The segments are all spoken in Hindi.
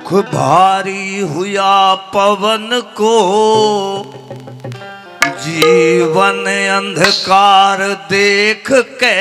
दुख भारी हुआ पवन को, जीवन अंधकार देख के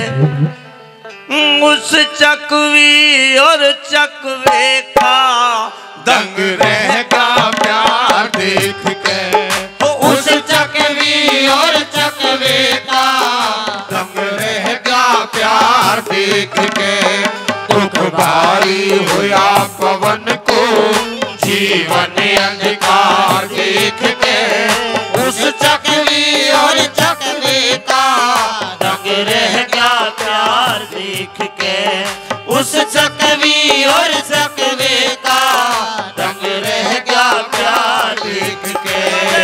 उस चकवी और चकवे का दंग रहेगा प्यार देख के। उस चकवी और चकवे का दंग रहेगा प्यार देख के। दुख भारी हुआ पवन को, जीवन अंधकार देख के उस चकवी और चकवे का दंग रहेगा प्यार देख के। उस चकवी और चकवे का दंग रहेगा प्यार देख के।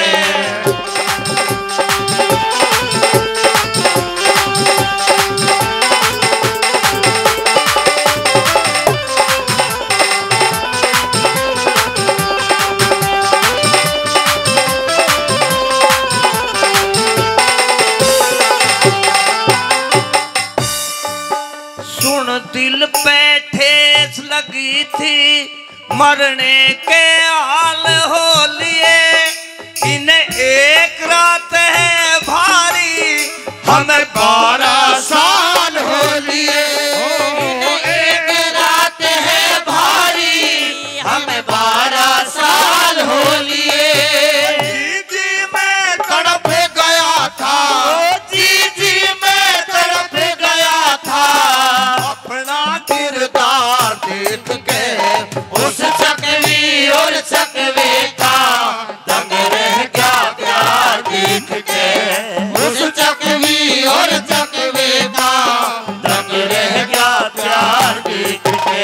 दिल पे ठेस लगी थी, मरने के हाल हो लिए। इन्हें एक रात है भारी, हमें 12 साल हो लिए। एक रात है भारी, हमें 12 साल हो लिए। जी मैं तड़प गया था, जी मैं तड़प गया था। अपना किरदार देख के उस चकवी और चकवे का दंग रह गया प्यार देख के। उस चकवी और चकवे का दंग रह गया प्यार देख के।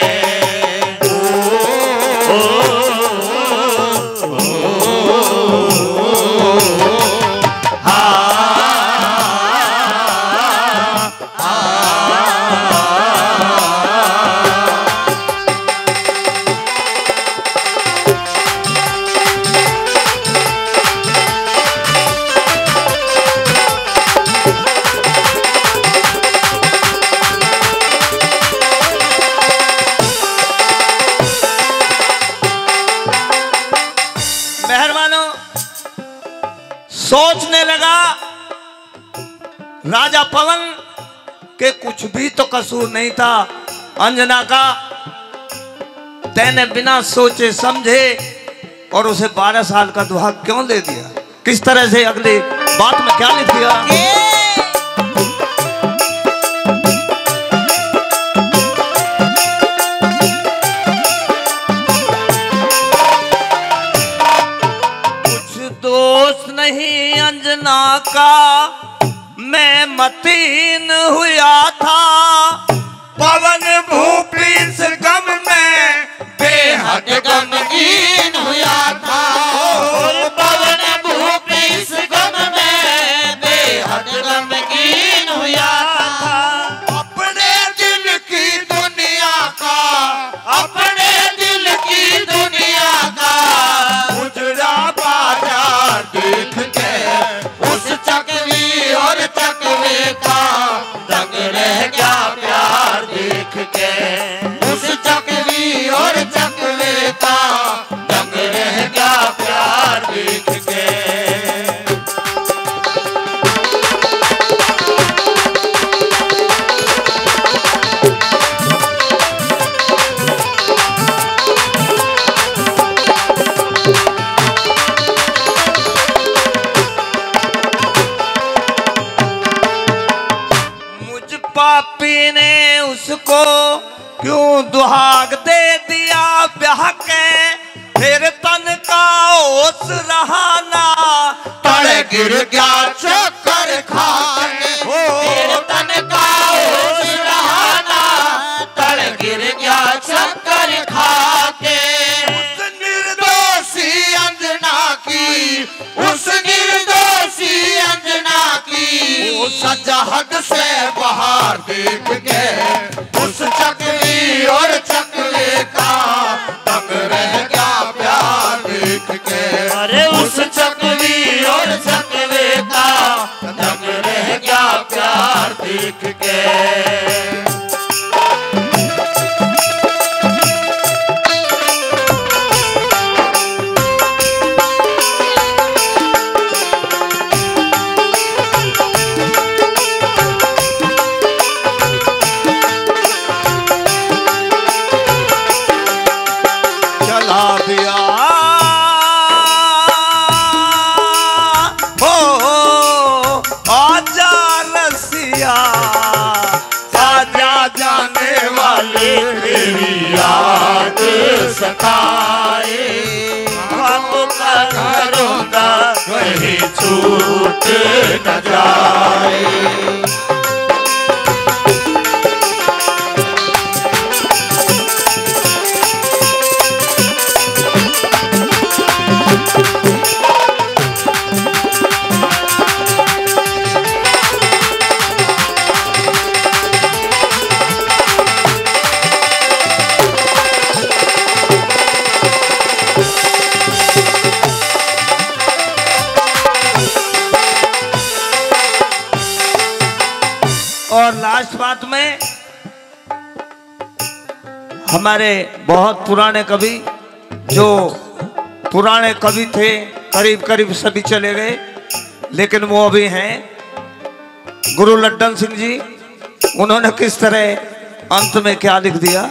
सोचने लगा राजा पवन के कुछ भी तो कसूर नहीं था अंजना का। तैने बिना सोचे समझे और उसे 12 साल का दुआ क्यों दे दिया? किस तरह से अगली बात में क्या लिख दिया? नहीं अंजना का मैं मतीन हुआ था, पवन भूपी इस गम में बेहद गमगीन हुआ था। पवन भूपी इस गम में बेहद गमगीन हुआ था। अपने दिल की दुनिया का, अपने दिल की दुनिया का उजड़ा बाजार देख के उस चकवी और चकवे का दंग रह गया प्यार देख के। उस चकवी और चकवे का दंग रह गया प्यार देख के। पापी ने उसको क्यों दुहाग दे दिया ब्याह के, फिर तन का ओस रहा ना तड़ गिर गया चक्कर खा के। फिर तन का ओस रहा ना तड़ गिर गया चक्कर खा के। उस निर्दोषी अंजना की, उस निर्दोषी अंजना की वो सजा हद से बाहर देख के उस चकवी और चकवे का दंग रह गया प्यार देख के। अरे उस चकवी और चकवे का दंग रह गया प्यार देख के। करूँगा कहीं छूट न जाए। और लास्ट बात में हमारे बहुत पुराने कवि, जो पुराने कवि थे करीब करीब सभी चले गए, लेकिन वो अभी हैं गुरु लड्डन सिंह जी। उन्होंने किस तरह अंत में क्या लिख दिया।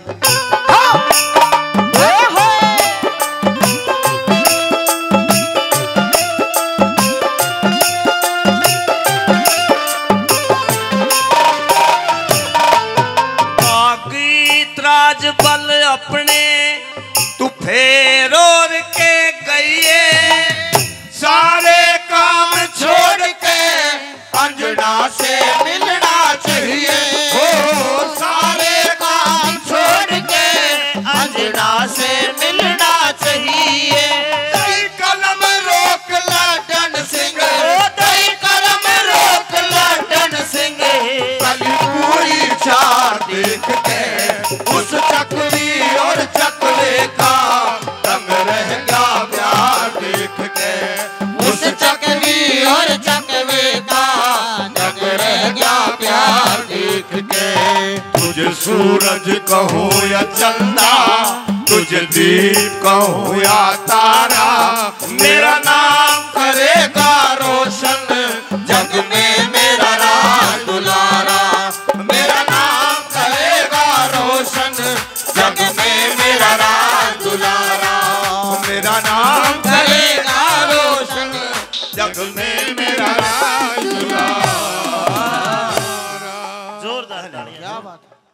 बल अपने तू फेरोर के गई, सारे काम छोड़ के अंजना से मिलना चाहिए। हो सारे काम छोड़ के अंजना से मिलना चाहिए। दई कलम रोक लड्डन सिंह, दई कलम रोक लड्डन सिंह। कली पूरी चार देख के उस चकवी और चकवे का रंग रह गया प्यार देख के। उस चकवी और चकवे का रंग रह गया प्यार देख के। तुझे सूरज कहूँ या चंदा, तुझे दीप कहूँ या तारा, मेरा नाम करेगा रोशन जग में मेरा राज दुलारा। मेरा नाम करेगा रोशन जग में मेरा राज दुलारा। मेरा नाम करेगा रोशन जग में मेरा राज दुलारा। जोरदार, क्या बात है।